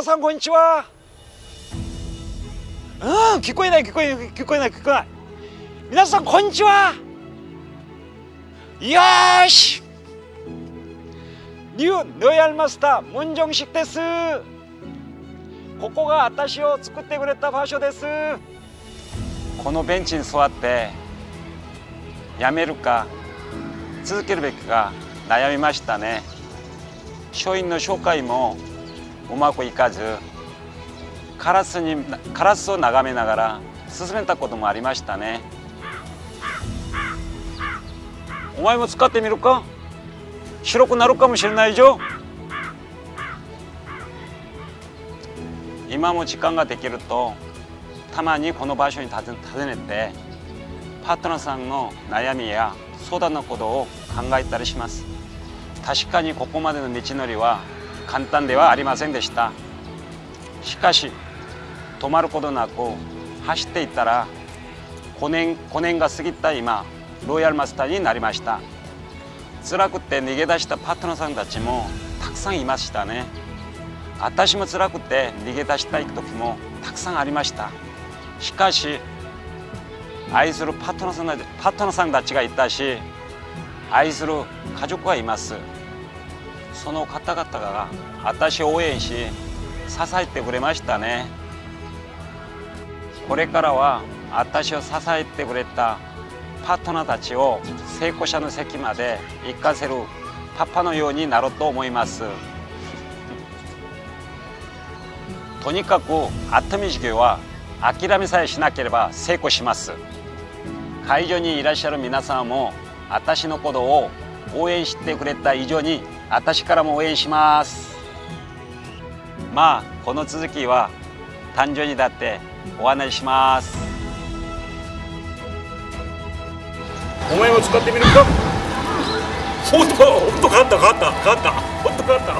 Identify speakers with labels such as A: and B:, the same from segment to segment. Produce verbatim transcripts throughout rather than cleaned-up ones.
A: 皆さんこんにちは。うん、聞こえない聞こえない聞こえない聞こえない。皆さんこんにちは。よーし。ニューロイヤルマスター文正式です。ここが私を作ってくれた場所です。このベンチに座ってやめるか続けるべきか悩みましたね。書院の紹介もうまくいかず、カラスにカラスを眺めながら進めたこともありましたね。お前も使ってみるか。白くなるかもしれないよ。今も時間ができるとたまにこの場所に訪ねてパートナーさんの悩みや相談のことを考えたりします。確かにここまでの道のりは簡単ではありませんでした。しかし止まることなく走っていったらごねん、ごねんが過ぎた今ロイヤルマスターになりました。辛くて逃げ出したパートナーさんたちもたくさんいましたね。私も辛くて逃げ出したい時もたくさんありました。しかし愛するパートナーさんたち、パートナーさんたちがいたし、愛する家族がいます。その方々が私を応援し支えてくれましたね。これからは私を支えてくれたパートナーたちを成功者の席まで行かせるパパのようになろうと思います。とにかく熱海授業は諦めさえしなければ成功します。会場にいらっしゃる皆さんも私のことを応援してくれた以上に私からも応援します。まあこの続きは誕生にだってお話しします。お前も使ってみるか。おっとおっと変わった変わった変わったおっと変わった。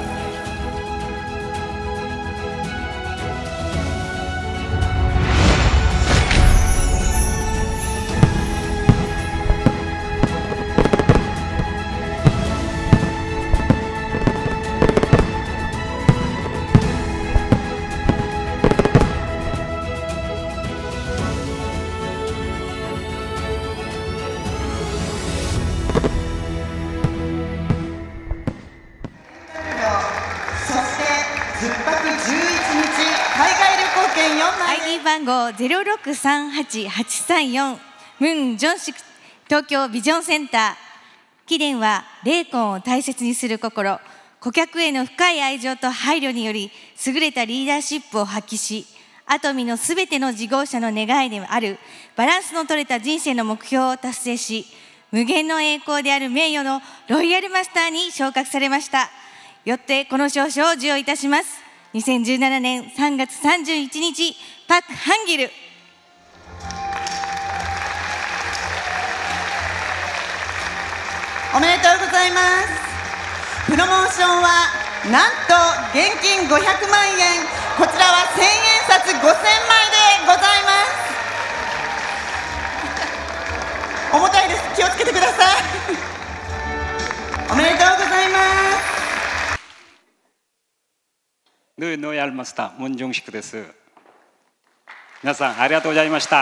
B: アイディー 番号ゼロろくさんはちはちさんよん文正式東京ビジョンセンター。貴殿は霊魂を大切にする心、顧客への深い愛情と配慮により優れたリーダーシップを発揮し、アトミのすべての事業者の願いであるバランスの取れた人生の目標を達成し、無限の栄光である名誉のロイヤルマスターに昇格されました。よってこの証書を授与いたします。にせんじゅうななねんさんがつさんじゅういちにち、パク・ハンギル。
C: おめでとうございます。プロモーションはなんと現金ごひゃくまんえん、こちらは千円札ごせんまいでございます。重たいです、気をつけてください。おめでとうございます。
A: ルーノイヤルマスター文正式です。皆さんありがとうございました。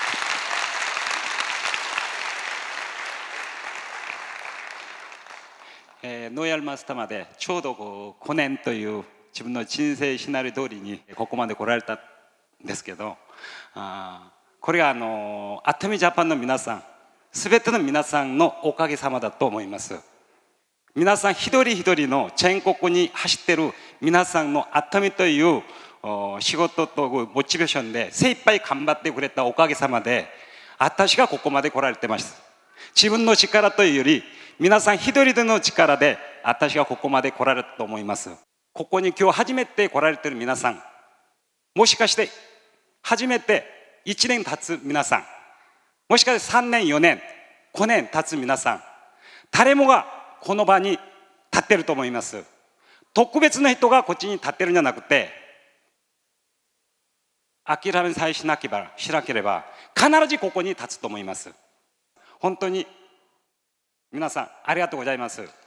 A: えー、ノイヤルマスターまでちょうどこうごねんという自分の人生シナリオ通りにここまで来られたんですけど、あこれはあの熱海ジャパンの皆さん、すべての皆さんのおかげさまだと思います。皆さん一人一人の全国に走っている皆さんの熱海という仕事とモチベーションで精一杯頑張ってくれたおかげさまで私がここまで来られてます。自分の力というより皆さん一人での力で私がここまで来られたと思います。ここに今日初めて来られている皆さん、もしかして初めていちねん経つ皆さん、もしかしてさんねんよねんごねん経つ皆さん、誰もがこの場に立っていると思います。特別な人がこっちに立ってるんじゃなくて、諦めさえしなければしなければ必ずここに立つと思います。本当に皆さんありがとうございます。